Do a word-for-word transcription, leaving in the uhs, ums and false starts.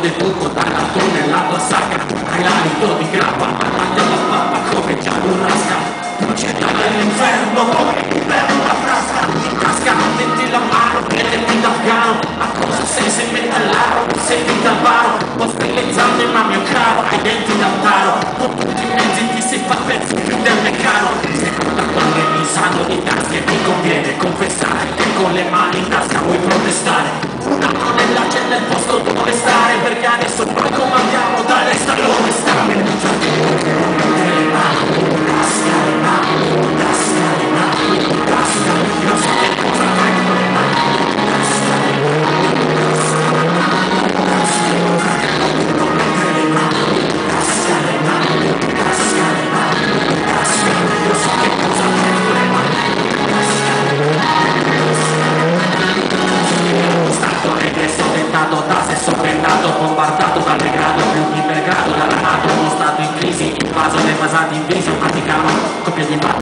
del buco, dalla tonnellata sacca, hai l'alito di grappa, avanti alla pappa come già burrasca. Proceda dall'inferno come per una frasca, in tasca metti la mano, prenditi d'afgano, a cosa sei se metallaro, sei di tabaro, mostri le zanne ma mio caro, hai denti da taro, con tutti i mezzi ti si fa pezzi più del meccano, seconda torre mi sanno di tasche, ti conviene confessare che con le mani in tasca vuoi protestare, una mano nell'ace nel posto dove stare, perché adesso noi comandiamo da destra dove stare. Bombardato dal degrado più di Belgrado, dall'amato uno stato in crisi, invaso dei basati invisi, praticano coppie di